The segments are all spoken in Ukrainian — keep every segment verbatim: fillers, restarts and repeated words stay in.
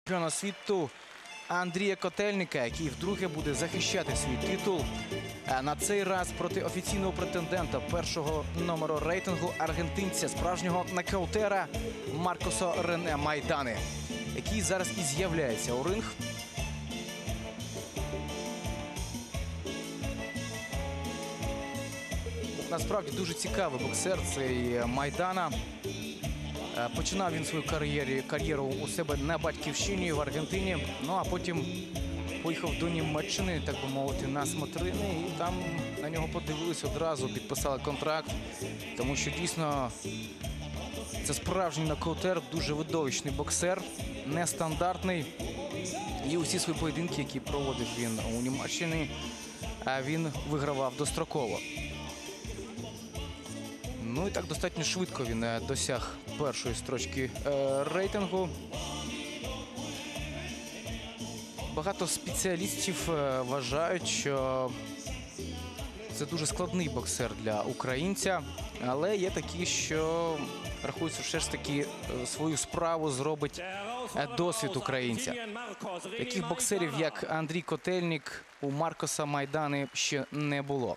Чемпіона світу Андрія Котельника, який вдруге буде захищати свій титул. На цей раз проти офіційного претендента першого номеру рейтингу аргентинця, справжнього нокаутера Маркоса Рене Майдани, який зараз і з'являється у ринг. Насправді дуже цікавий боксер цей Майдана. Починав він свою кар'єру, кар'єру у себе на батьківщині в Аргентині, ну а потім поїхав до Німеччини, так би мовити, на смотрини, і там на нього подивилися одразу, підписали контракт, тому що дійсно це справжній нокаутер, дуже видовищний боксер, нестандартний. І усі свої поєдинки, які проводив він у Німеччині, він вигравав достроково. Ну і так достатньо швидко він досяг першої строчки е, рейтингу. Багато спеціалістів е, вважають, що це дуже складний боксер для українця, але є такі, що рахують, що все ж таки свою справу зробить е, досвід українця. Таких боксерів, як Андрій Котельник, у Маркоса Майдани ще не було.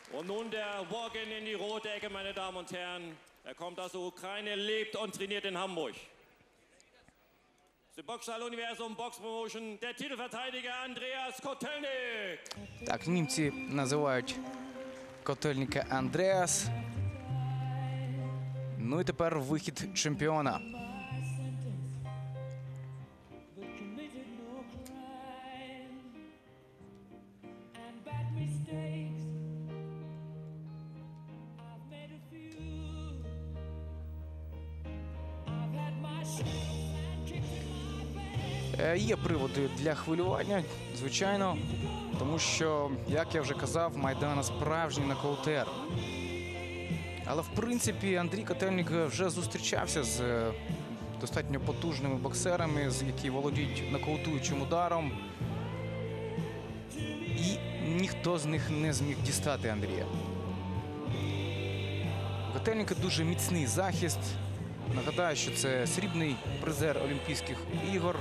Так, німці називають Котельника Андреас. Ну і тепер вихід чемпіона. Є приводи для хвилювання, звичайно, тому що, як я вже казав, Майдана справжній нокаутер. Але, в принципі, Андрій Котельник вже зустрічався з достатньо потужними боксерами, які володіють нокаутуючим ударом. І ніхто з них не зміг дістати Андрія. У Котельника дуже міцний захист. Нагадаю, що це срібний призер Олімпійських ігор.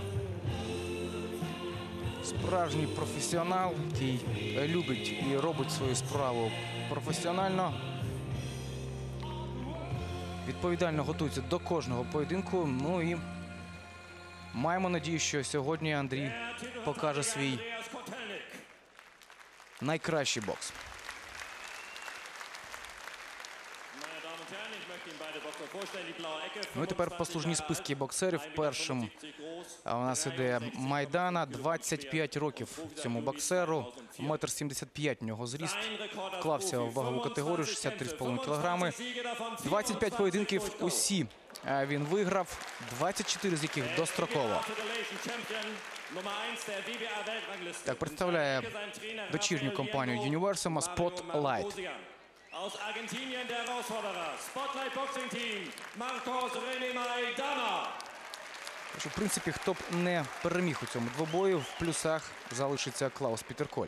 Справжній професіонал, який любить і робить свою справу професіонально. Відповідально готується до кожного поєдинку. Ну і маємо надію, що сьогодні Андрій покаже свій найкращий бокс. Ну і тепер послужні списки боксерів. Першим у нас іде Майдана, двадцять п'ять років цьому боксеру, метр сімдесят п'ять у нього зріст, вклався в вагову категорію шістдесят три з половиною кілограми. двадцять п'ять поєдинків усі він виграв, двадцять чотири з яких достроково. Так представляє дочірню компанію Universum Spotlight. Aus Argentinien der Herausforderer, Spotlight Boxing Team, Marcos René Maidana. В принципі, хто б не переміг у цьому двобої, в плюсах залишиться Клаус Пітер Коль.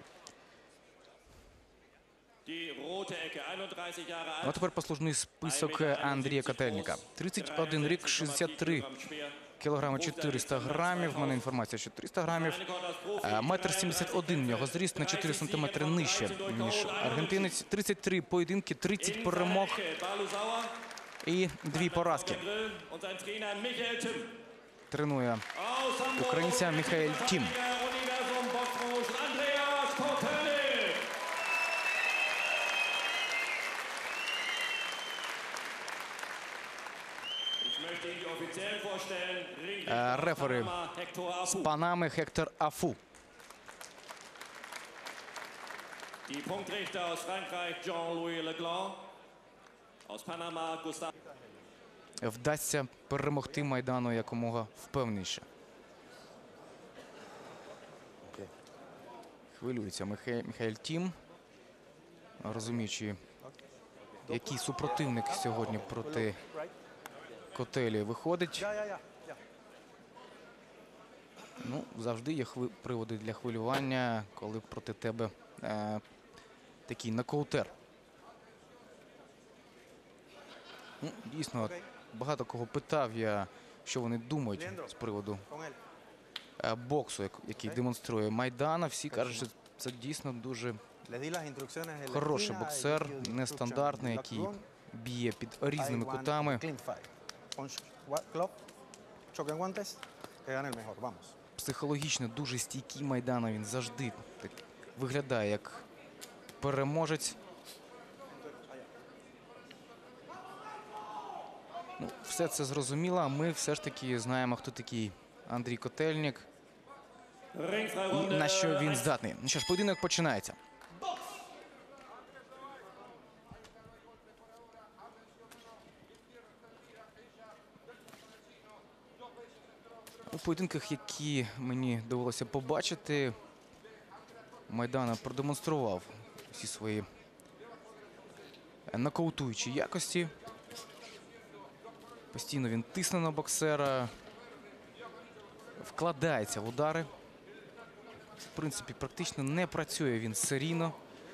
А тепер послужний список Андрія Котельника. тридцять один рік, шістдесят три кілограми чотириста грамів. В мене інформація, що триста грамів. Метр сімдесят один у нього зріст, на чотири сантиметри нижче, ніж аргентинець. тридцять три поєдинки, тридцять перемог і дві поразки. Тренує українця Міхаель Тім. Рефери з Панами Гектор Афу. Вдасться перемогти Майдану якомога впевненіше. Хвилюється Міхаель Тім, розуміючи, який супротивник сьогодні проти Котелі виходить. Ну, завжди є хви... приводи для хвилювання, коли проти тебе е... такий нокаутер. Ну, дійсно, багато кого питав я, що вони думають з приводу е, боксу, як- який демонструє Майдана. Всі кажуть, що це дійсно дуже Les di las instrucciones en la хороший esquina, боксер, ellos dio нестандартний, instruction, який octagon, б'є під різними I want кутами. clean fight. Punch, wa- club, choque en guantes, que gane el mejor. Vamos. Психологічно дуже стійкий Майдана. Він завжди так виглядає як переможець. Ну, все це зрозуміло, а ми все ж таки знаємо, хто такий Андрій Котельник і Ringfreirunde. на що він здатний. Ну що ж, поєдинок починається. У поєдинках, які мені довелося побачити, Майдана продемонстрував всі свої нокаутуючі якості. Постійно він тисне на боксера, вкладається в удари. В принципі, практично не працює він серійно.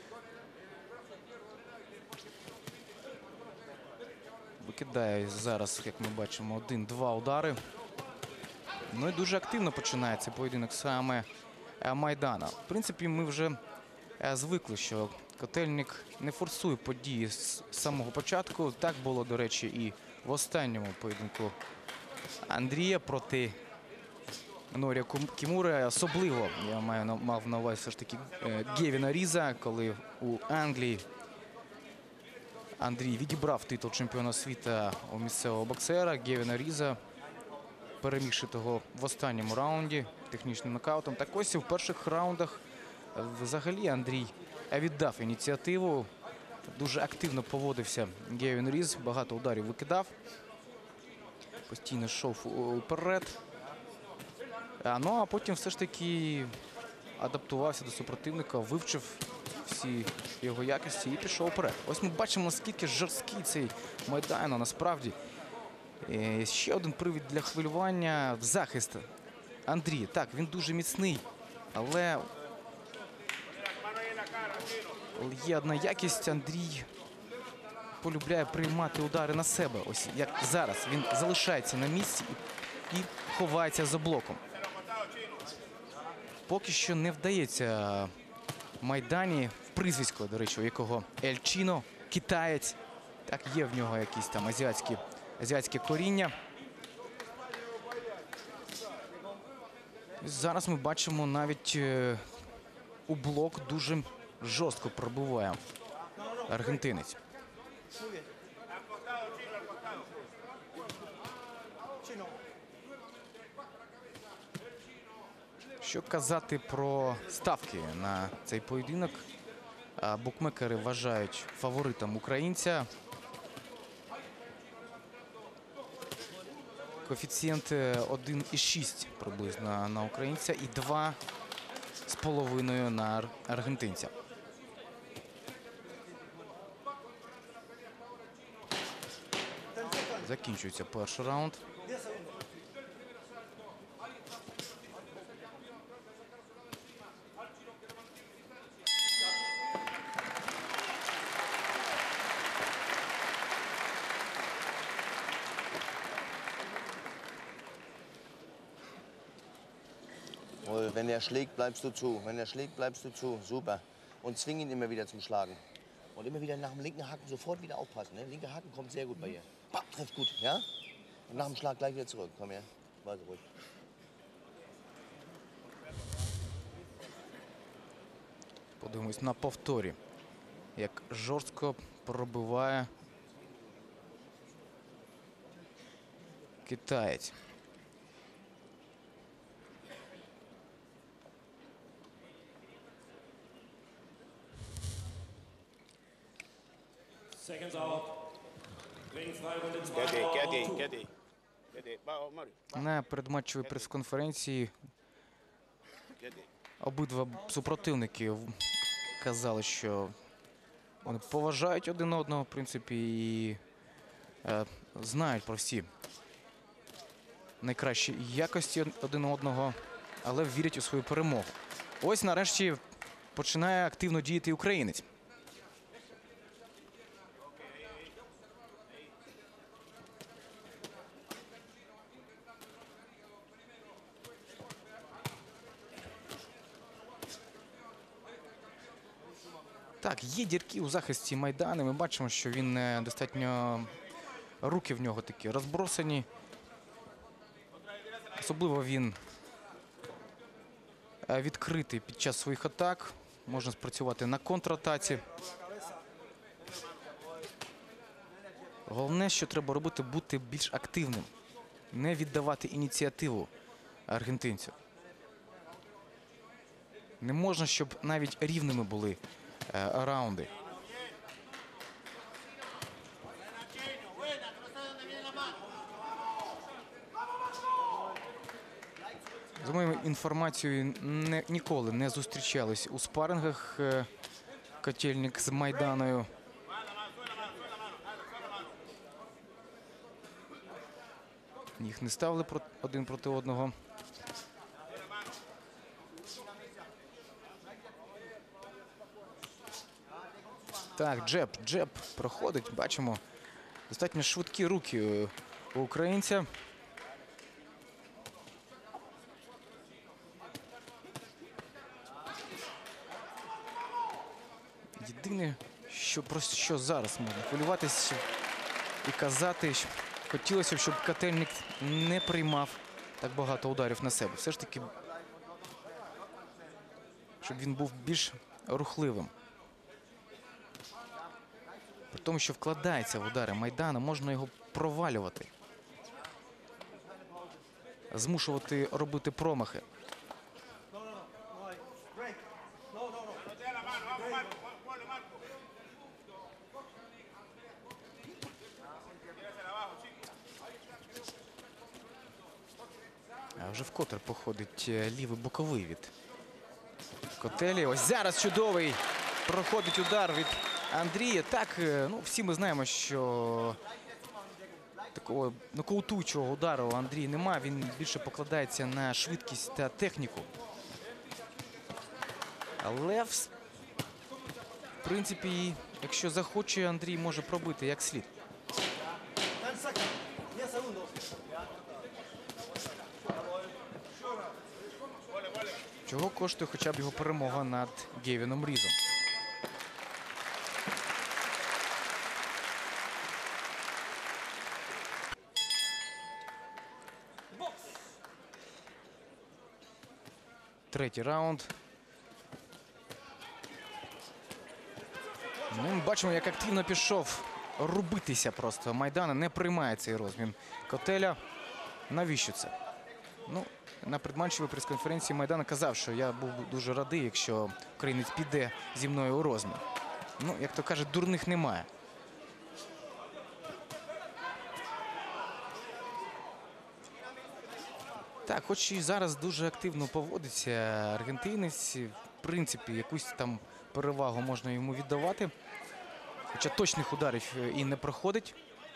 Викидає зараз, як ми бачимо, один-два удари. Ну і дуже активно починається поєдинок саме е, Майдана. В принципі, ми вже е, звикли, що Котельник не форсує події з самого початку. Так було, до речі, і в останньому поєдинку Андрія проти Норія Кум- Кімури. Особливо я маю на- мав на увазі все ж таки е, Гевіна Різа, коли у Англії Андрій відібрав титул чемпіона світу у місцевого боксера Гевіна Різа, перемігши того в останньому раунді технічним нокаутом. Так ось і в перших раундах е, взагалі Андрій віддав ініціативу. Дуже активно поводився Гевін Різ, багато ударів викидав. Постійно йшов вперед. А, ну а потім все ж таки адаптувався до супротивника, вивчив всі його якості і пішов вперед. Ось ми бачимо, наскільки жорсткий цей Майдана насправді. Е, Ще один привід для хвилювання в захист Андрія. Так, він дуже міцний, але є одна якість. Андрій полюбляє приймати удари на себе. Ось як зараз. Він залишається на місці і, і ховається за блоком. Поки що не вдається Майдані, в прізвисько, до речі, у якого Ель Чіно, китаєць. Так, є в нього якісь там азіатські, азіатське коріння. Зараз ми бачимо, навіть е, у блок дуже жорстко пробиває аргентинець. Що казати про ставки на цей поєдинок? А, Букмекери вважають фаворитом українця. Коефіцієнт один і шість приблизно на українця і два з половиною на ар- аргентинця. Закінчується перший раунд. Jawohl, wenn er schlägt, bleibst du zu. Wenn er schlägt, bleibst du zu. Super. Und zwing ihn immer wieder zum Schlagen. Und immer wieder nach dem linken Haken sofort wieder aufpassen. Ne? Linker Haken kommt sehr gut bei ihr. Bam, trifft gut, ja? Und nach dem Schlag gleich wieder zurück. Komm her. Warte ruhig. Подивимось на повторі, як жорстко пробиває китаєць. Seconds out. Ringfreirunde Get it, get it, zwei. get it. Get it. Ba- Mario, На передматчевій прес-конференції get it. обидва супротивники в- казали, що вони поважають один одного, в принципі, і е, знають про всі найкращі якості один одного, але вірять у свою перемогу. Ось нарешті починає активно діяти українець. Так, є дірки у захисті Майдана. Ми бачимо, що він е, достатньо, руки в нього такі розбросані. Особливо він е, відкритий під час своїх атак. Можна спрацювати на контратаці. Головне, що треба робити, бути більш активним. Не віддавати ініціативу аргентинцю. Не можна, щоб навіть рівними були е, раунди. За моєю інформацією, не, ніколи не зустрічались у спарингах е, Котельник з Майданою. Їх не ставили про- один проти одного. Так, джеб, джеб проходить. Бачимо, достатньо швидкі руки у- у українця. Єдине, що, про що зараз можна хвилюватися і казати, що хотілося б, щоб Котельник не приймав так багато ударів на себе. Все ж таки, щоб він був більш рухливим. При тому, що вкладається в удари Майдана, можна його провалювати. Змушувати робити промахи. А вже вкотре походить е, лівий боковий від Котелі. Ось зараз чудовий проходить удар від Андрія. Так, е, ну, всі ми знаємо, що такого нокаутуючого удару у Андрія немає. Він більше покладається на швидкість та техніку. Але, в принципі, якщо захоче, Андрій може пробити як слід. Чого коштує хоча б його перемога над Гевіном Різом. Третій раунд. Ну, ми бачимо, як активно пішов рубитися просто. Майдана не приймає цей розмін Котеля. Навіщо це? Ну, на предматчевій прес-конференції Майдан казав, що я був дуже радий, якщо українець піде зі мною у розмін. Ну, як то кажуть, дурних немає. Так, хоч і зараз дуже активно поводиться аргентинець. В принципі, якусь там перевагу можна йому віддавати. Хоча точних ударів і не проходить.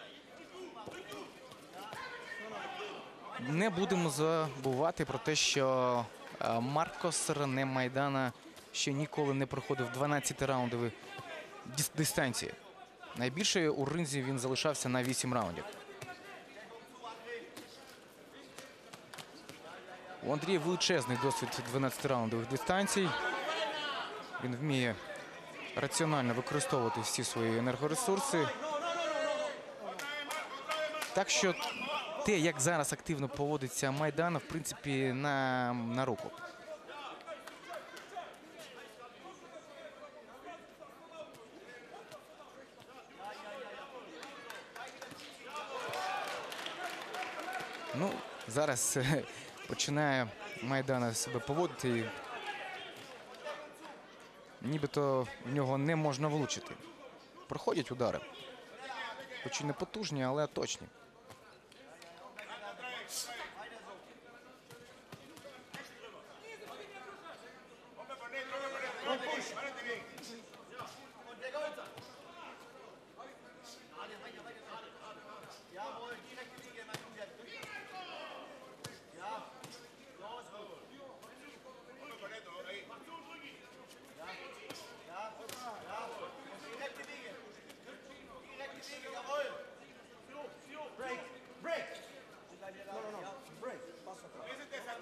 Не будемо забувати про те, що Маркос Рене Майдана ще ніколи не проходив дванадцятираундові дистанції. Найбільше у ринзі він залишався на вісім раундів. У Андрія величезний досвід дванадцятираундових дистанцій. Він вміє раціонально використовувати всі свої енергоресурси. Так що те, як зараз активно поводиться Майдан, в принципі, на, на руку. Ну, зараз починає Майдан себе поводити. І нібито в нього не можна влучити. Проходять удари. Хоч і не потужні, але точні.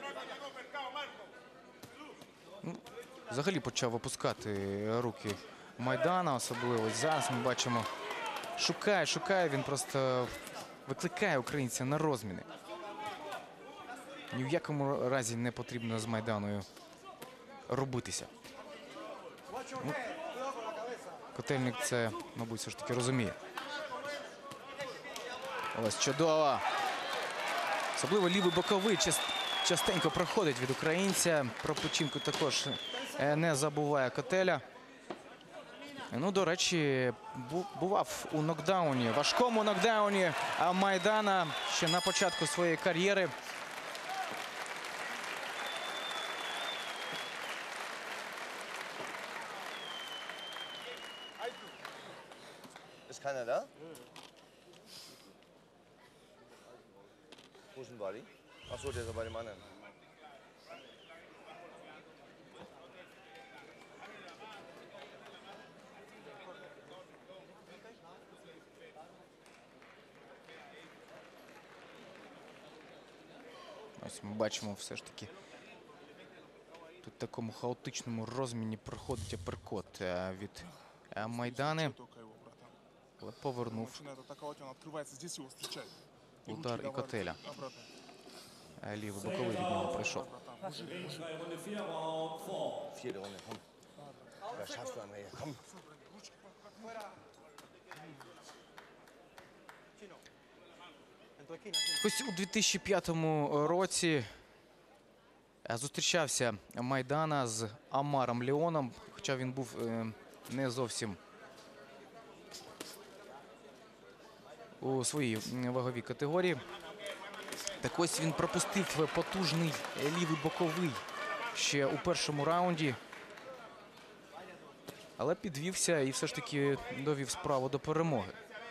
Взагалі почав опускати руки Майдана, особливо ось зараз ми бачимо. Шукає, шукає, він просто викликає українця на розміни. Ні в якому разі не потрібно з Майданою робитися. Ну, Котельник це, мабуть, все ж таки розуміє. Ось чудово. Особливо лівий боковий част, частенько проходить від українця. Про печінку також е, не забуває Котеля. Ну, до речі, бу- бував у нокдауні, важкому нокдауні Майдана ще на початку своєї кар'єри. Ist keiner da? Wo ist denn Wally? Achso, der ist ja bei dem anderen. Ось ми бачимо все ж таки. Тут в такому хаотичному розміні проходить аперкот е, від е, Майдани. Только его, братан. Але повернув Начинает атаковать, он открывается, здесь его встречает. И удар руки і давай Котеля. обратно. Е, Лівий боковий від нього прийшов. Братан, мужик, мужик. Bei Runde vier, Round four. Vierte Runde, komm. Das schaffst du einmal hier, komm. En tu esquina, Chino. Ось у дві тисячі п'ятому році е, зустрічався Майдана з Амаром Леоном, хоча він був е, не зовсім у своїй м, ваговій категорії. Так ось він пропустив потужний е, лівий боковий ще у першому раунді. Але підвівся і все ж таки довів справу до перемоги.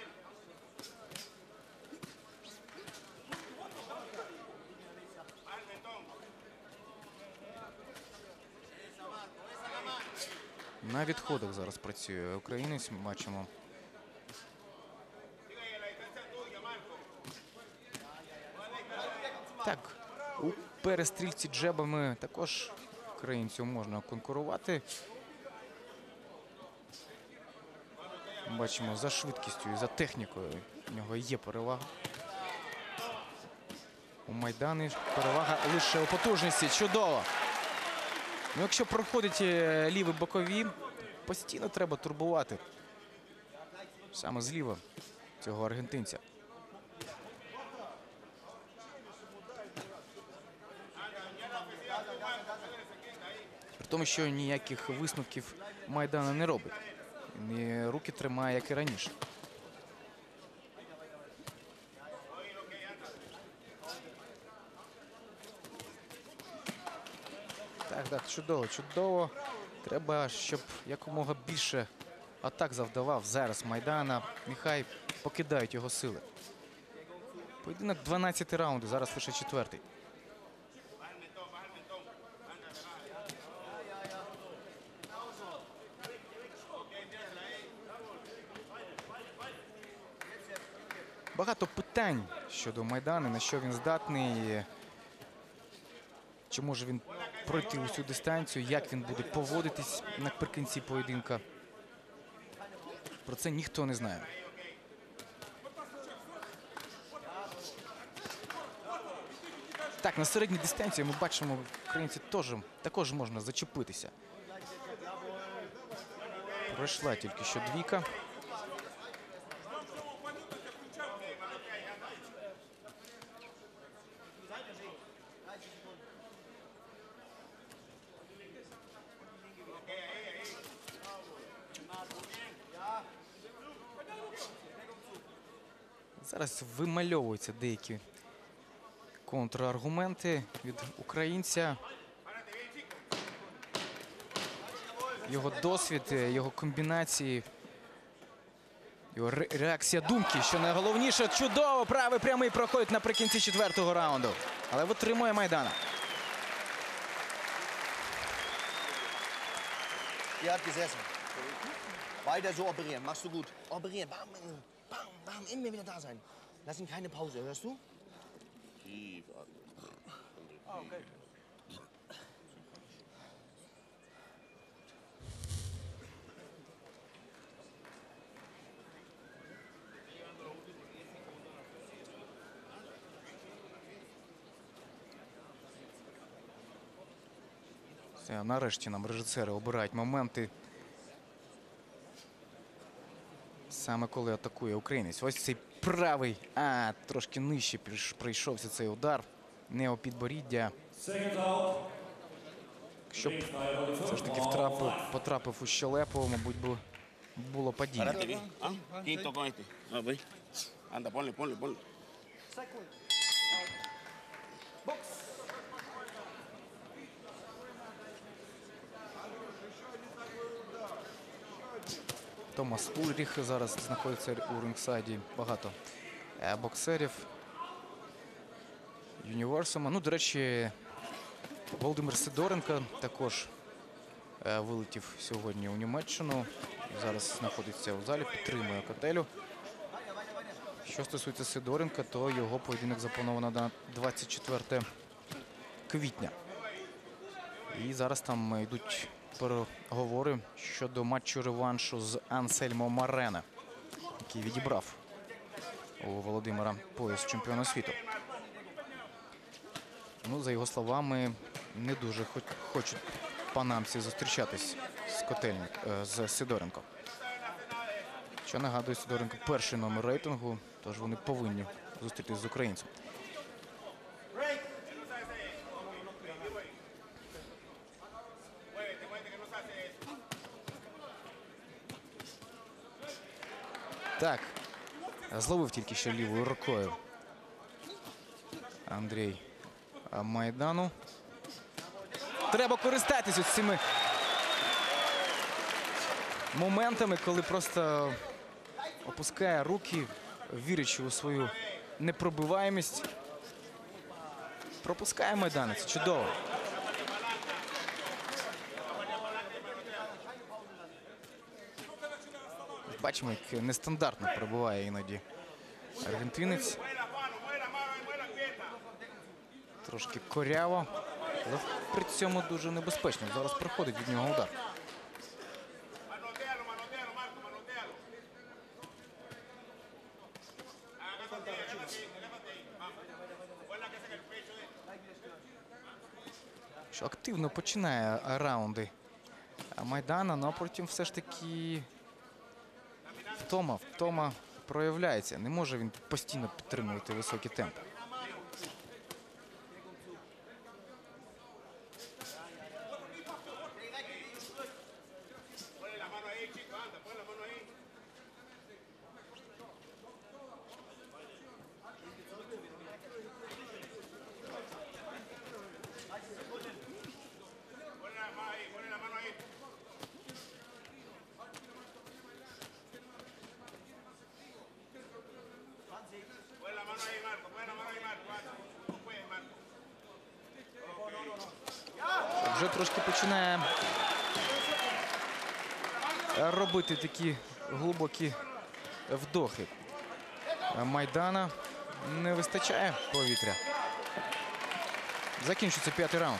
На відходах зараз працює українець, ми бачимо. Так, у перестрільці джебами також українцю можна конкурувати. Бачимо, за швидкістю і за технікою у нього є перевага. У Майдані перевага лише у потужності. Чудово! Ну, якщо проходить е, ліві бокові, постійно треба турбувати. Саме зліва цього аргентинця. При тому, що ніяких висновків Майдана не робить. Він і руки тримає, як і раніше. Так, так, чудово, чудово. Треба, щоб якомога більше атак завдавав зараз Майдана. Нехай покидають його сили. Поєдинок дванадцятий раунд, зараз лише четвертий. Багато питань щодо Майдана, на що він здатний. Чи може він пройти усю дистанцію, як він буде поводитись наприкінці поєдинка. Про це ніхто не знає. Так, на середній дистанції ми бачимо, українці теж, також можна зачепитися. Пройшла тільки що двійка. Зараз вимальовуються деякі контраргументи від українця. Його досвід, його комбінації, його ре- реакція думки, що найголовніше, чудово, правий прямий проходить наприкінці четвертого раунду. Але витримує Майдана. Ihr habt gesessen. Weiter so operieren, machst du gut. Operieren, bam, bam, bam, immer wieder da sein. Lass ihn keine Pause, hörst du? Tief atmen. Це, нарешті нам режисери обирають моменти, саме коли атакує українець. Ось цей правий, а трошки нижче прийшовся цей удар. Не у підборіддя. Щоб все ж таки втрапив, потрапив у щелепу, мабуть, би було падіння. Párate bien. ¿Ah? Quinto con este. Ah, ve. Anda, ponle, ponle, ponle. Томас Ульріх зараз знаходиться у рингсайді. Багато е, боксерів. Юніверсума. Ну, до речі, Володимир Сидоренко також е, вилетів сьогодні у Німеччину. Зараз знаходиться у залі, підтримує Котелю. Що стосується Сидоренка, то його поєдинок заплановано на двадцять четверте квітня. І зараз там йдуть переговори щодо матчу реваншу з Ансельмо Марена, який відібрав у Володимира пояс чемпіона світу. Ну, за його словами, не дуже хочуть панамці зустрічатись з Котельник, з Сидоренко. Що нагадує, Сидоренко перший номер рейтингу, тож вони повинні зустрітись з українцем. Так, зловив тільки ще лівою рукою Андрій Майдану. Треба користатися цими моментами, коли просто опускає руки, вірячи у свою непробиваємість. Пропускає майданець. Чудово. Бачимо, як нестандартно пробиває іноді аргентинець. Трошки коряво, але при цьому дуже небезпечно. Зараз проходить від нього удар. Що активно починає раунди Майдана, ну а потім все ж таки втома, втома проявляється. Не може він постійно підтримувати високий темп. Вже трошки починає робити такі глибокі вдохи. Майдана не вистачає повітря. Закінчується п'ятий раунд.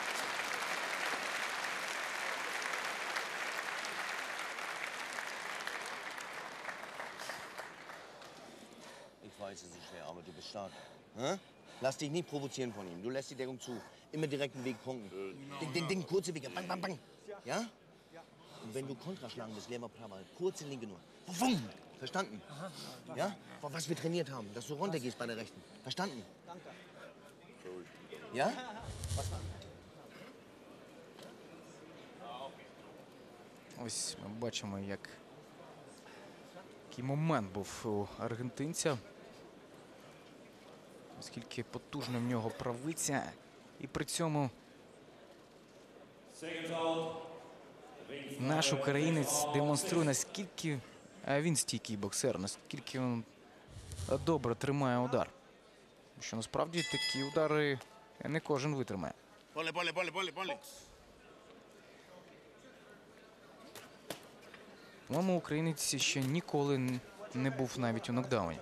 Ich weiß, es ist schwer, aber du bist stark. Hä? Lass dich nicht provozieren von ihm. Du lässt die Deckung zu. Immer direkten Weg punkten. Den, den, den kurze Weg. Bang, bang, bang. Ja? Und wenn du Kontra schlagen willst, Lehrer Plava, kurze Linke nur. Wumm. Verstanden? Ja? Was wir trainiert haben, dass du runtergehst bei der Rechten. Verstanden? Ja? Ось ми бачимо, як який момент був у аргентинця. Оскільки потужно в нього правиця. І при цьому наш українець демонструє, наскільки він стійкий боксер, наскільки він добре тримає удар. Що насправді такі удари не кожен витримає. Ponle, ponle, ponle, ponle, ponle. По-моєму, українець ще ніколи не був навіть у нокдауні.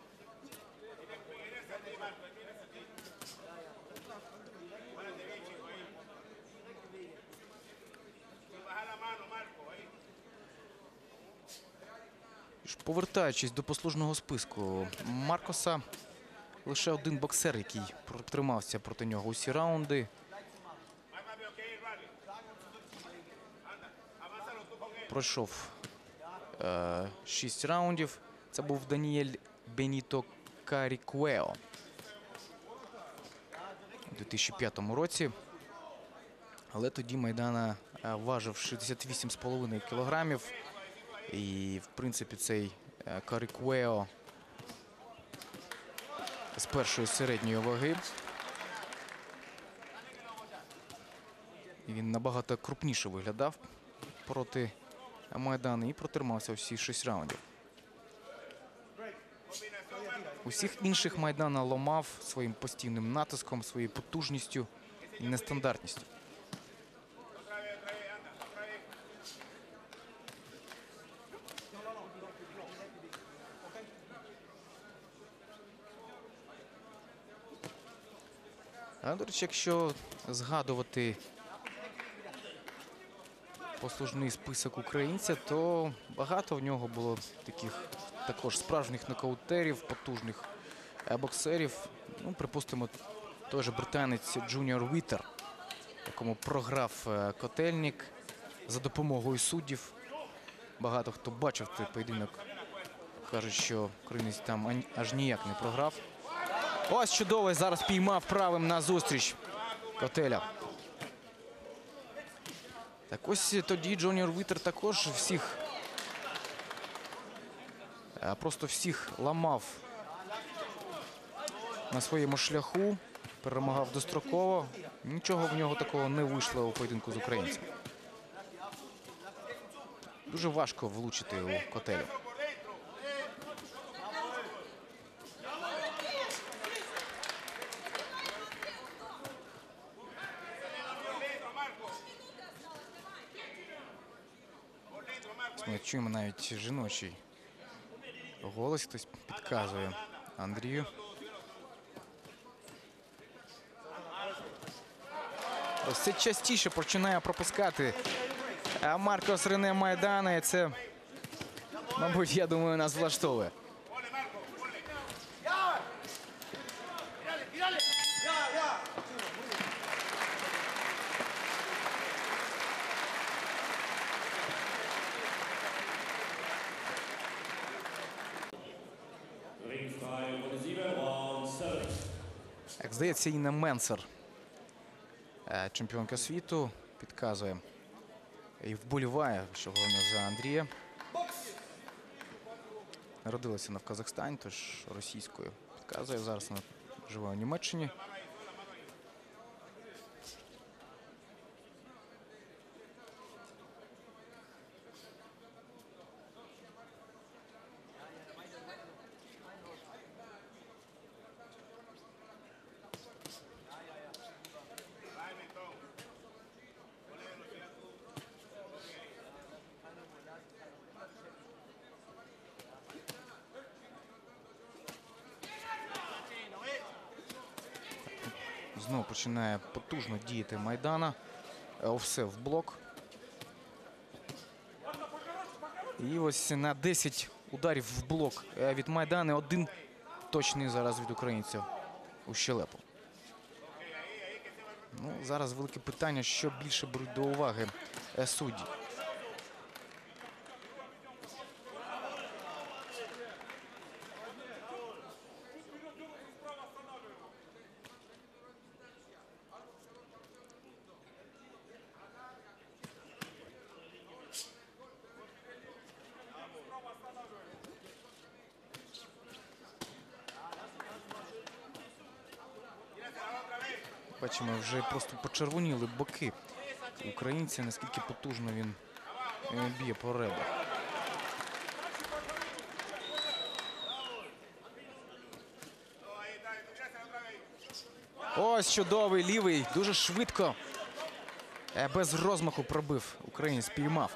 Повертаючись до послужного списку Маркоса, лише один боксер, який протримався проти нього усі раунди. Пройшов е, шість раундів. Це був Даніель Беніто Карікуео у дві тисячі п'ятому році. Але тоді Майдана е, важив шістдесят вісім з половиною кілограмів. І, в принципі, цей е, Карікуео з першої середньої ваги. І він набагато крупніше виглядав проти Майдана і протримався всі шість раундів. Усіх інших Майдана ломав своїм постійним натиском, своєю потужністю і нестандартністю. А, до речі, якщо згадувати послужний список українця, то багато в нього було таких також справжніх нокаутерів, потужних е, боксерів. Ну, припустимо, той же британець Джуніор Вітер, якому програв е, Котельник за допомогою суддів. Багато хто бачив цей поєдинок. Кажуть, що українець там ань- аж ніяк не програв. Ось чудовий зараз піймав правим на зустріч Котеля. Так ось тоді Джуніор Вітер також всіх, а, просто всіх ламав на своєму шляху, перемагав достроково. Нічого в нього такого не вийшло у поєдинку з українцем. Дуже важко влучити у Котелю. Ми чуємо навіть жіночий голос, хтось підказує Андрію. Ось це частіше починає пропускати Маркос Рене Майдана, і це, мабуть, я думаю, нас влаштовує. Ringfrei, Runde sieben, Round sieben. Як здається, Інна Менцер, е, чемпіонка світу, підказує і вболіває, що головне, за Андрія. Народилася вона в Казахстані, тож російською підказує. Зараз вона живе у Німеччині. Знову починає потужно діяти Майдана. Е, Все в блок. І ось на десять ударів в блок е, від Майдана. Один точний зараз від українця у щелепу. Ну, зараз велике питання, що більше беруть до уваги е, судді. Бачимо, вже просто почервоніли боки українця, наскільки потужно він е, б'є по ребрах. Ось чудовий лівий, дуже швидко, е, без розмаху пробив. Українець піймав.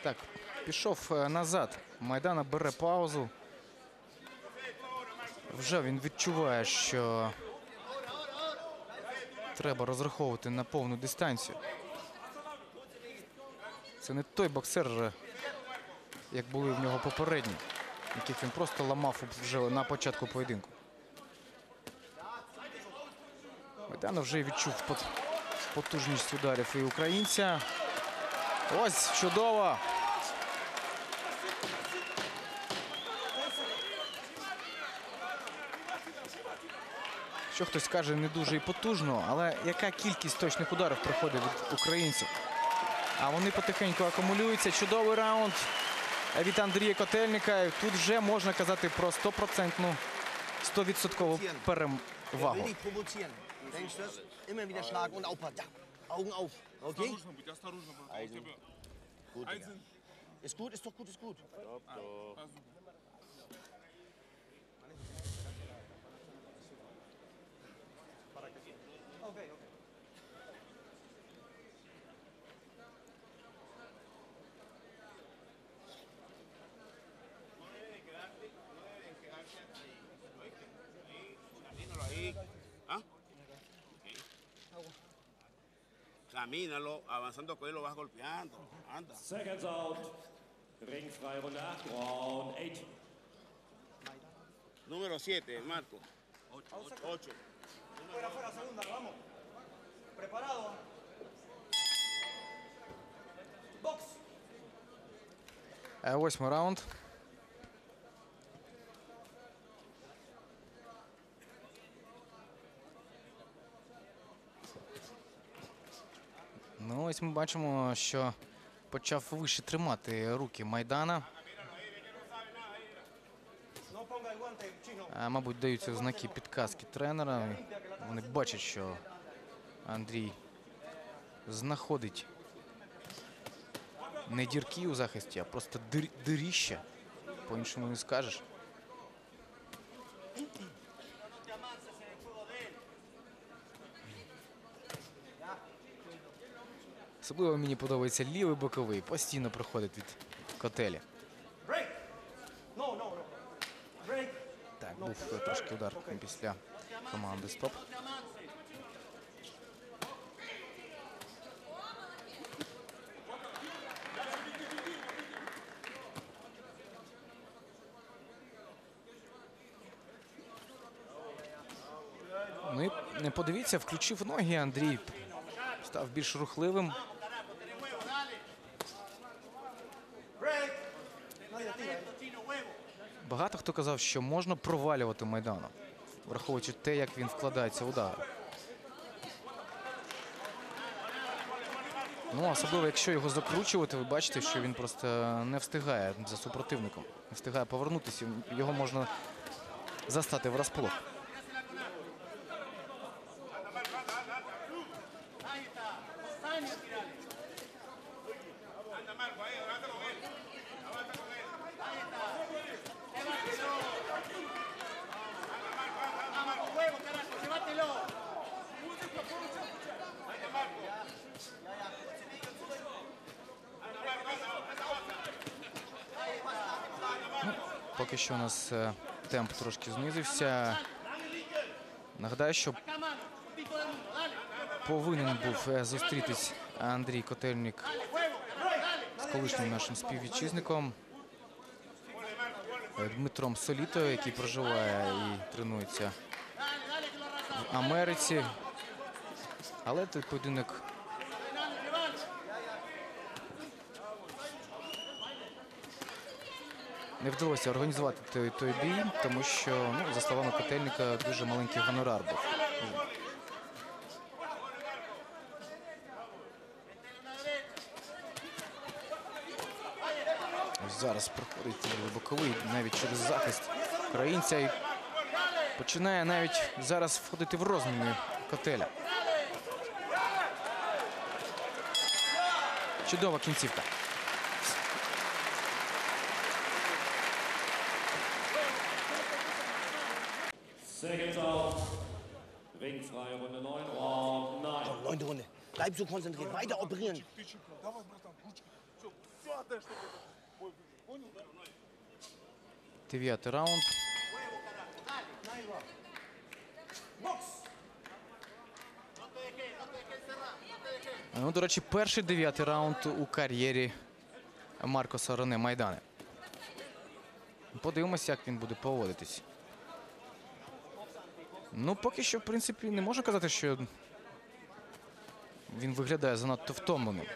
Так, пішов е, назад. Майдана бере паузу. Вже він відчуває, що треба розраховувати на повну дистанцію. Це не той боксер, е, як були в нього попередні, яких він просто ламав вже на початку поєдинку. Майдан вже відчув пот- потужність ударів і українця. Ось, чудово! Що хтось каже, не дуже і потужно, але яка кількість точних ударів приходить від українців? А вони потихеньку акумулюються. Чудовий раунд від Андрія Котельника. Тут вже можна казати про стопроцентну, стовідсоткову Der перевагу. will dich provozieren. Denkst du das? Immer wieder schlagen und aufpassen. Ja, Augen auf. Okay? Осторожно будь, осторожно будь. У Also, тебя gut, Digga. один. Ist gut, ist doch gut, ist gut. Camínalo ahí. ¿Ah? Ok. Camínalo, avanzando con él lo vas golpeando. Anda. Seconds out. Ringfrei Runde acht, Round eight. Número siete, Marco. Ocho. Е, Восьмий раунд. Ну, ось ми бачимо, що почав вище тримати руки Майдана. Е, Мабуть, даються знаки підказки тренера. Вони бачать, що Андрій знаходить не дірки у захисті, а просто дир- диріща. По-іншому не скажеш. Особливо мені подобається лівий боковий. Постійно проходить від Котеля. Так, був трошки удар після команди «Стоп». Ну і не подивіться, включив ноги Андрій. Став більш рухливим. Багато хто казав, що можна провалювати Майдану, враховуючи те, як він вкладається в удари. Ну, особливо, якщо його закручувати, ви бачите, що він просто не встигає за супротивником. Не встигає повернутися, його можна застати врасплох. Поки що у нас е, темп трошки знизився. Нагадаю, що повинен був е, зустрітись Андрій Котельник з колишнім нашим співвітчизником е, Дмитром Солітою, який проживає і тренується в Америці. Але той поєдинок не вдалося організувати той, той бій, тому що, ну, за словами Котельника, дуже маленький гонорар був. Ось зараз проходить боковий навіть через захист українця і починає навіть зараз входити в розміни Котеля. Чудова кінцівка. Seconds out. Ringfrei Runde neun, Round nine. Neunte Runde. Bleib so konzentriert. Weiter operieren. Ты чемпион. Давай, братан, ручки. Все. Дев'ятий раунд. Ну, до речі, перший дев'ятий раунд у кар'єрі Маркоса Рене Майдани. Подивимося, як він буде поводитись. Ну, поки що, в принципі, не можна казати, що він виглядає занадто втомленим.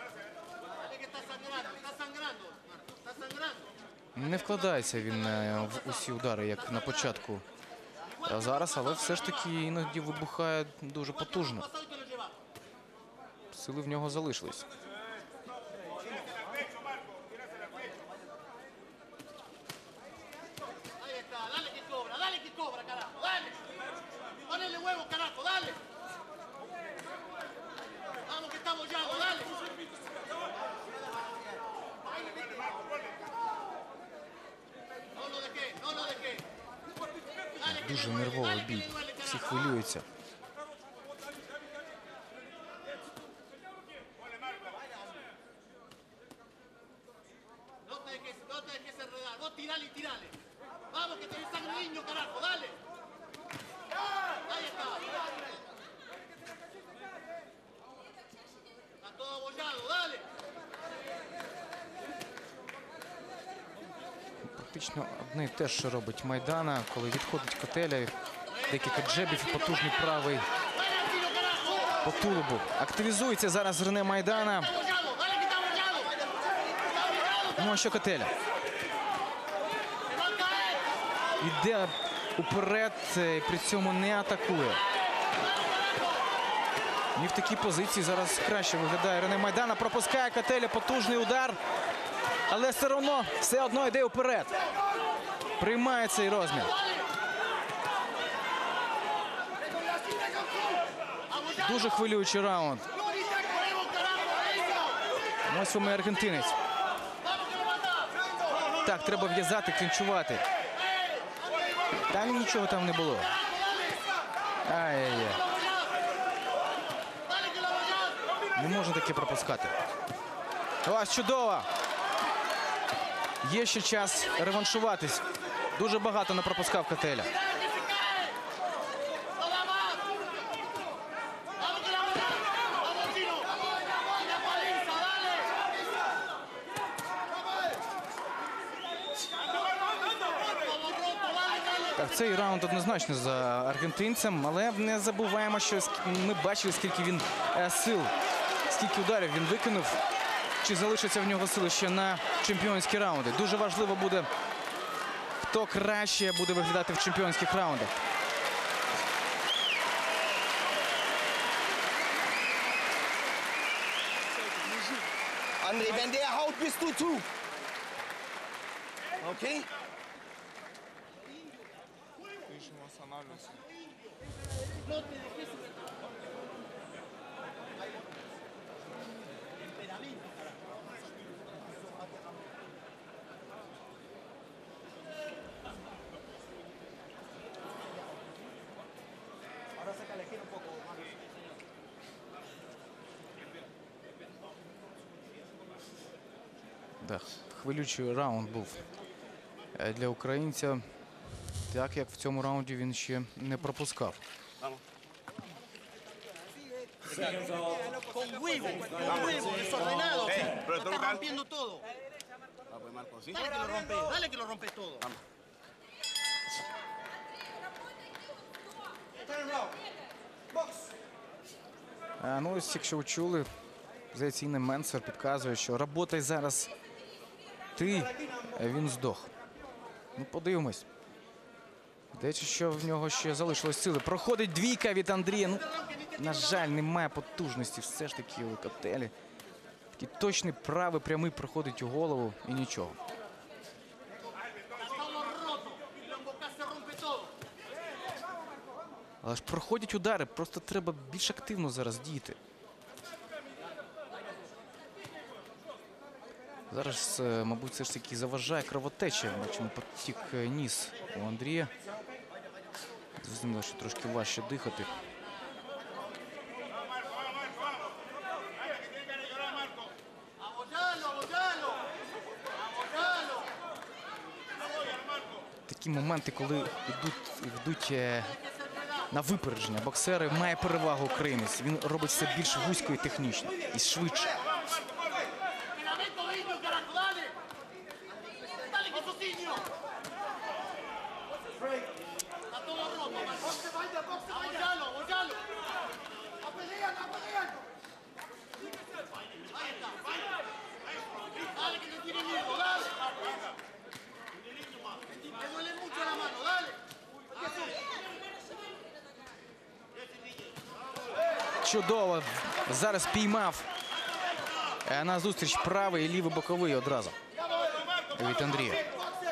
Не вкладається він в усі удари, як на початку зараз, але все ж таки іноді вибухає дуже потужно. Сили в нього залишились. Дуже нервовий бій. Всі хвилюються. Практично одне і те, що робить Майдана, коли відходить Котеля, декілька джебів і потужний правий по тулубу. Активізується зараз Рене Майдана. Ну а що Котеля? Іде уперед, і при цьому не атакує. І в такій позиції зараз краще виглядає Рене Майдана. Пропускає Котеля, потужний удар. Але все одно, все одно йде вперед. Приймає цей розмір. Дуже хвилюючий раунд. Ось у мене аргентинець. Так, треба в'язати, клінчувати. Там нічого там не було. Ай-яй-яй. Не можна таке пропускати. Ось чудово. Є ще час реваншуватись. Дуже багато не пропускав Котеля. Так, цей раунд однозначно за аргентинцем, але не забуваємо, що ми бачили, скільки він е, сил, скільки ударів він викинув. Чи залишиться в нього сили ще на чемпіонські раунди. Дуже важливо буде, хто краще буде виглядати в чемпіонських раундах. André, wenn der haut, bist du zu. Okay? Ищем, останавливайся. Да, хвилючий раунд був для українця, так як в цьому раунді він ще не пропускав. Con huevo, con huevo, desordenado. pero Está total. rompiendo todo. Ah, pues Marco, ¿sí? Dale que lo rompes, dale que lo rompes todo. А, ну ось, якщо ви чули, здається, Інна Менцер підказує, що «Работай зараз ти», а він здох. Ну, подивимось. Здається, що в нього ще залишилось сили. Проходить двійка від Андрія. Ну, на жаль, немає потужності все ж таки у Котелі. Такий точний правий прямий проходить у голову і нічого. Але ж проходять удари, просто треба більш активно зараз діяти. Зараз, мабуть, все ж таки заважає кровотеча. Бачимо, потік ніс у Андрія. Зрозуміло, що трошки важче дихати. Abollalo, abollalo. такі моменти, коли йдуть, йдуть е, на випередження. Боксери має перевагу українець. Він робить все більш вузько і технічно, і швидше. Чудово. Зараз піймав е, на зустріч правий і лівий боковий одразу від Андрія.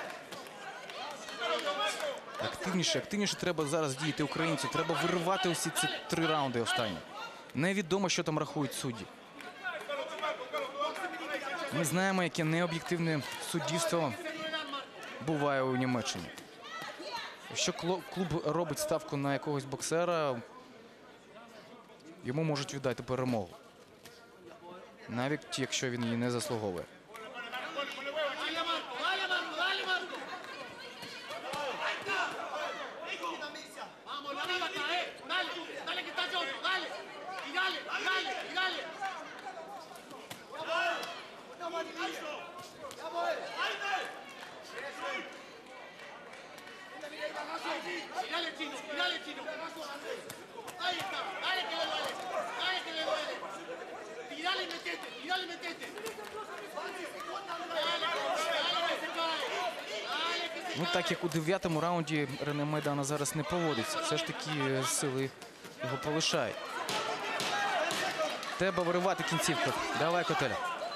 Активніше, активніше треба зараз діяти українцю. Треба виривати усі ці три раунди останні. Невідомо, що там рахують судді. Ми знаємо, яке необ'єктивне суддівство буває у Німеччині. Якщо клуб робить ставку на якогось боксера, йому можуть віддати перемогу. Навіть якщо він її не заслуговує. Ну, так як у дев'ятому раунді Рене Майдана зараз не поводиться. Все ж таки сили його полишають. Треба виривати кінцівку. Давай, Котеля.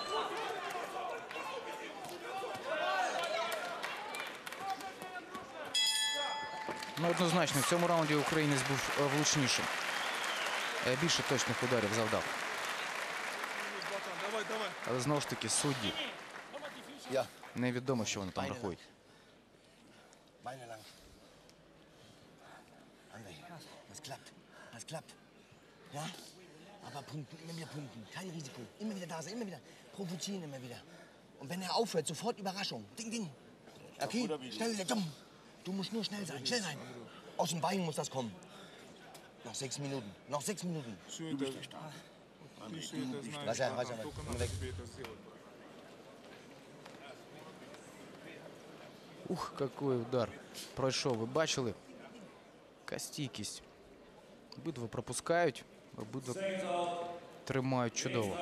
Ну, однозначно, в цьому раунді українець був влучнішим. Більше точних ударів завдав. Але знову ж таки судді. Ja. Невідомо, що вони там рахують. Beine lang. André, das klappt. Das klappt. Ja? Aber punkten, immer wieder punkten. Kein Risiko. Immer wieder da sein, immer wieder. Provozieren immer wieder. Und wenn er aufhört, sofort Überraschung. Ding, ding. Okay? Schnell, dumm. Du musst nur schnell sein, schnell sein. Aus dem Bein muss das kommen. Noch sechs Minuten. Noch sechs Minuten. Все это, ты все это знаешь, Вася, Вася, только ну, надо weg. тебе это сделать. Ух, який удар пройшов. Ви бачили? Яка стійкість. Обидва пропускають, обидва тримають чудово.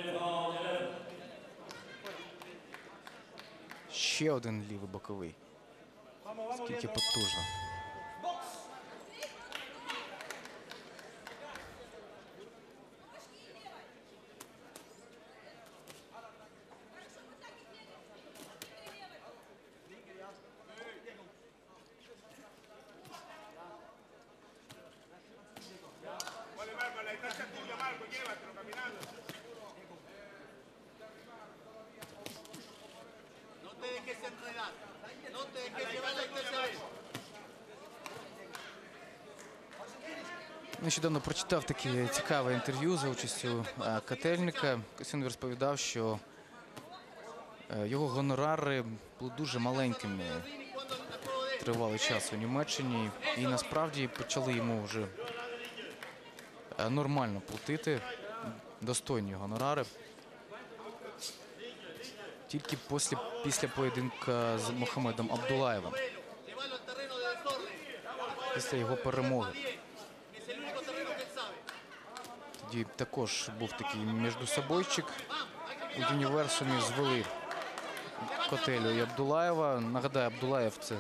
Ще один лівий боковий. Скільки потужно. No te dejes enredar. No te dejes llevar la intención. Нещодавно прочитав таке цікаве інтерв'ю за участю е, Котельника. Він розповідав, що е, його гонорари були дуже маленькими тривалий час у Німеччині. І насправді почали йому вже е, нормально платити, достойні гонорари. Тільки після, після поєдинка з Мохамедом Абдулаєвим. Після його перемоги. Тоді також був такий міждусобойчик. У Юніверсумі звели Котелю і Абдулаєва. Нагадаю, Абдулаєв – це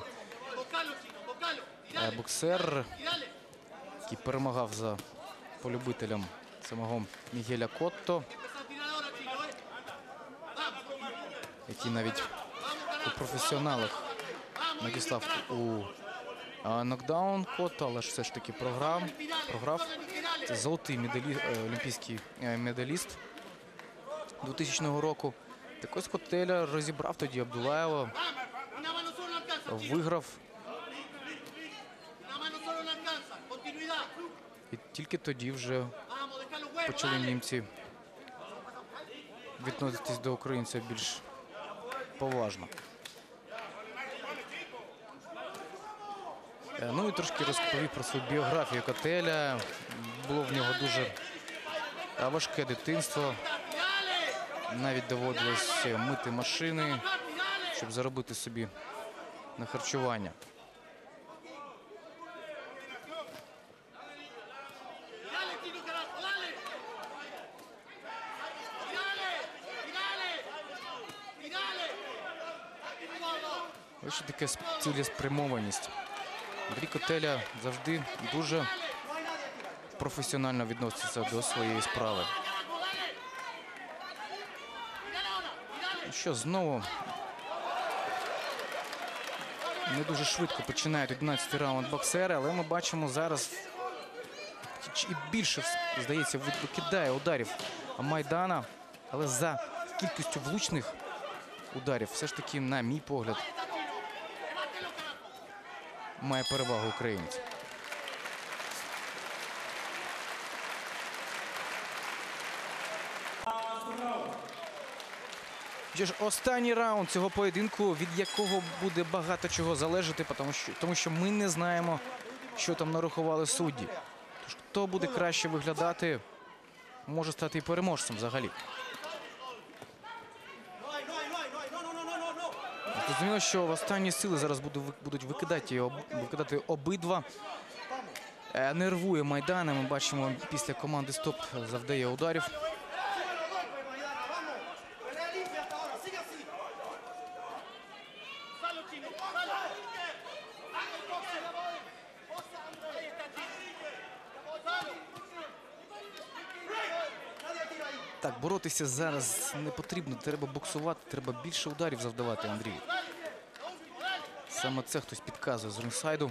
боксер, який перемагав за полюбителем самого Мігеля Котто, який навіть у професіоналах надіслав у нокдаун Котто, але ж все ж таки програв. програв. Це золотий медалі... олімпійський медаліст двохтисячного року. Так ось Котеля розібрав тоді Абдулаєва, виграв. І тільки тоді вже почали німці відноситись до українця більш поважно. Е, Ну і трошки розповів про свою біографію Котеля. Було в нього дуже е, важке дитинство. Навіть доводилось мити машини, щоб заробити собі на харчування. Dale, Tino, carajo, dale. Tirale, tirale, tirale. Ось що таке сп- цілеспрямованість. Андрій Котеля завжди дуже професіонально відноситься до своєї справи. Ну Що, знову не дуже швидко починають одинадцятий раунд боксери, але ми бачимо зараз і більше, здається, викидає ударів Майдана, але за кількістю влучних ударів все ж таки, на мій погляд, має перевагу українець. Що ж, останній раунд цього поєдинку, від якого буде багато чого залежати, тому що, тому що ми не знаємо, що там нарахували судді. Тож, хто буде краще виглядати, може стати і переможцем взагалі. Зрозуміло, що в останні сили зараз будуть викидати, викидати обидва. Е, Нервує Майдана. Ми бачимо, після команди «Стоп» завдає ударів. Так, боротися зараз не потрібно. Треба боксувати, треба більше ударів завдавати Андрію. Саме це хтось підказує з рингсайду.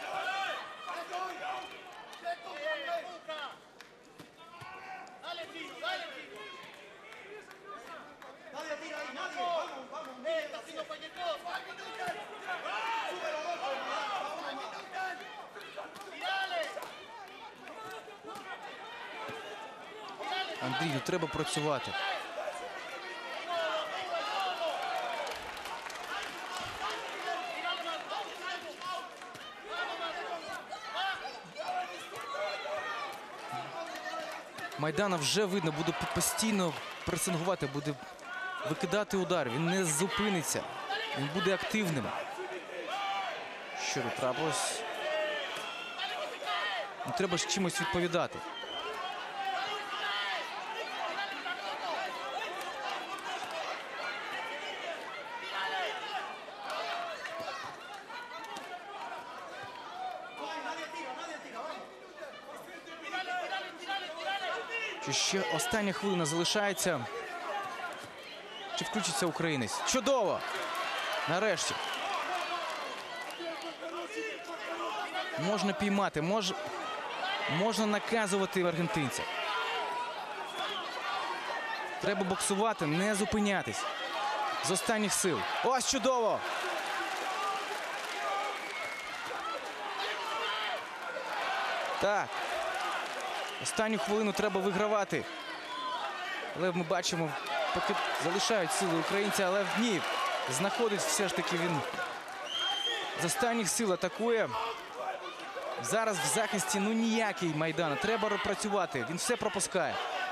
Андрію, треба працювати. Майдана вже видно, буде постійно пресингувати, буде викидати удар. Він не зупиниться, він буде активним. Що тут трапилось? Ну, треба ж чимось відповідати. Чи ще остання хвилина залишається? Чи включиться українець? Чудово! Нарешті. Можна піймати, мож... можна наказувати аргентинця. Треба боксувати, не зупинятись. З останніх сил. Ось чудово! Так. Останню хвилину треба вигравати. Але ми бачимо, поки залишають сили українця, але ні, знаходить все ж таки він з останніх сил атакує. Зараз в захисті ну ніякий Майдана. Треба працювати. Він все пропускає.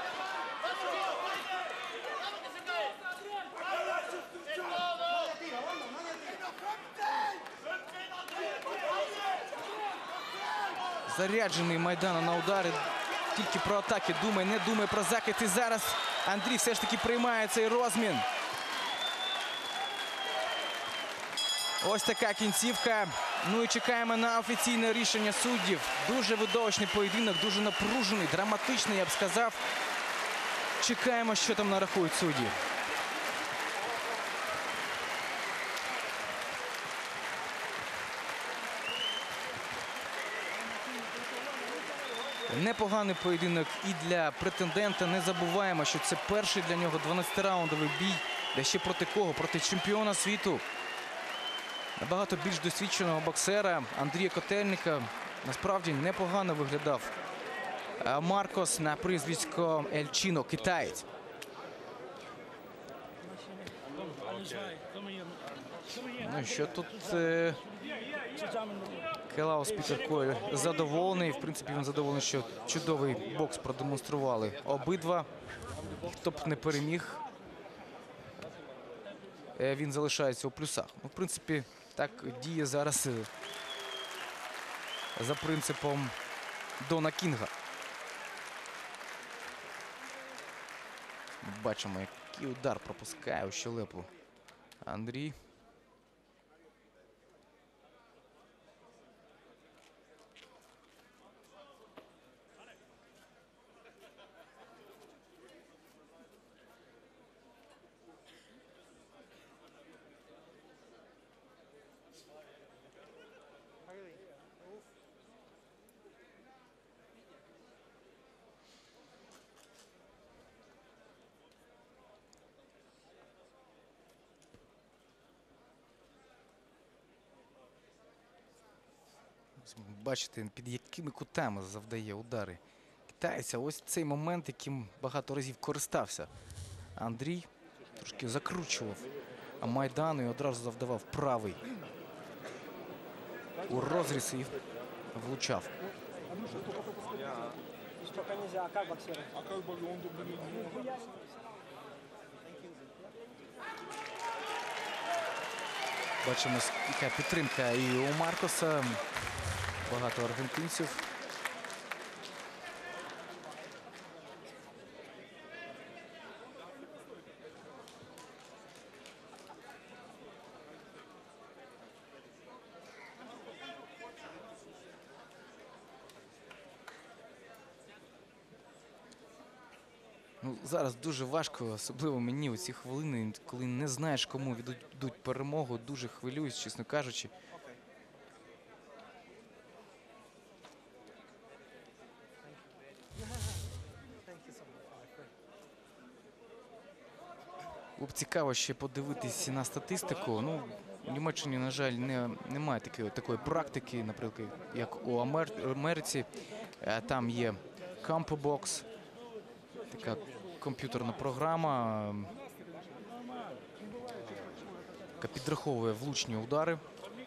Заряджений Майдана на удари. Тільки про атаки думає, не думає про захист. І зараз Андрій все ж таки приймає цей розмін. Ось така кінцівка. Ну і чекаємо на офіційне рішення суддів. Дуже видовищний поєдинок, дуже напружений, драматичний, я б сказав. Чекаємо, що там нарахують судді. Непоганий поєдинок і для претендента. Не забуваємо, що це перший для нього дванадцятираундовий бій. Де ще проти кого? Проти чемпіона світу. Набагато більш досвідченого боксера Андрія Котельника. Насправді непогано виглядав Маркос на прізвисько Ель Чіно, китаєць. Ну що тут е... Келаус Пітеркой задоволений. В принципі, він задоволений, що чудовий бокс продемонстрували обидва. Хто б не переміг, е, він залишається у плюсах. Ну, в принципі, так діє зараз е, за принципом Дона Кінга. Бачимо, який удар пропускає у щелепу Андрій. Бачите, під якими кутами завдає удари китайця. Ось цей момент, яким багато разів користався Андрій. Трошки закручував Майдану і одразу завдавав правий у розріз і влучав. А как бы он бы Бачимо, яка підтримка і у Маркоса. Багато аргентинців. Ну, зараз дуже важко, особливо мені у ці хвилини, коли не знаєш, кому віддадуть перемогу. Дуже хвилююсь, чесно кажучи. Було б цікаво ще подивитися на статистику. Ну, у Німеччині, на жаль, не, немає такої, такої практики, наприклад, як у Амер... Америці. Там є CompuBox, така комп'ютерна програма, яка підраховує влучні удари.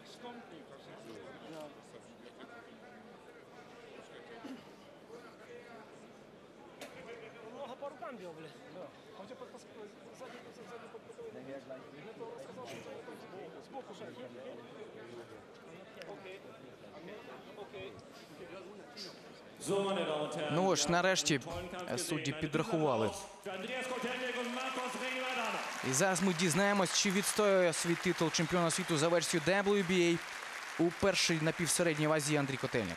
Ну ось, нарешті, судді підрахували. І зараз ми дізнаємось, чи відстоює свій титул чемпіона світу за версією дабл ю бі ей у першій напівсередній вазі Андрій Котельник.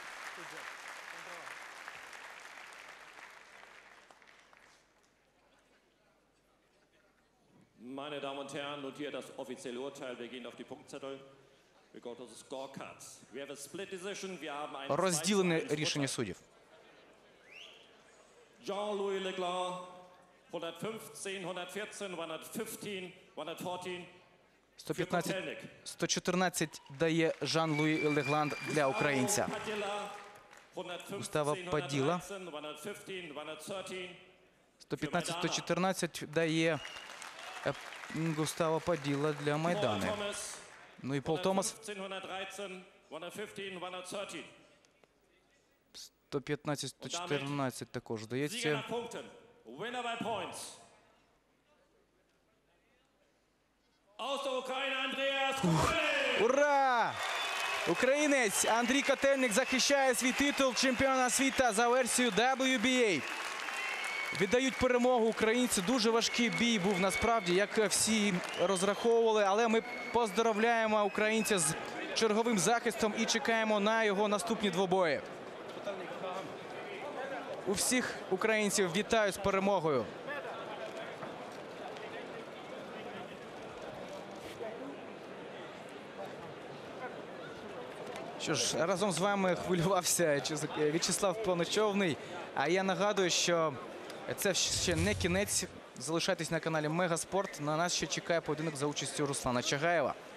Meine Damen und Herren, notiert das offizielle Urteil. Wir gehen auf die Punktzettel. Wir go to the scorecards. We have a split decision. Wir haben ein Розділене рішення суддів. Jean-Louis Leclerc, hundertfünfzehn, hundertvierzehn, hundertfünfzehn, hundertvierzehn. сто п'ятнадцять сто чотирнадцять дає Жан-Луї Легланд для українця. Густаво Паділа. сто п'ятнадцять сто чотирнадцять дає Густаво Паділа для Майдани. Ну і Пол Томас. сто п'ятнадцять сто чотирнадцять також здається. Ура! Українець Андрій Котельник захищає свій титул чемпіона світу за версією дабл ю бі ей. Віддають перемогу українці. Дуже важкий бій був насправді, як всі розраховували. Але ми поздоровляємо українця з черговим захистом і чекаємо на його наступні двобої. У всіх українців вітаю з перемогою. Що ж, разом з вами хвилювався В'ячеслав Планочовний. А я нагадую, що це ще не кінець. Залишайтесь на каналі Мегаспорт. На нас ще чекає поєдинок за участю Руслана Чагаєва.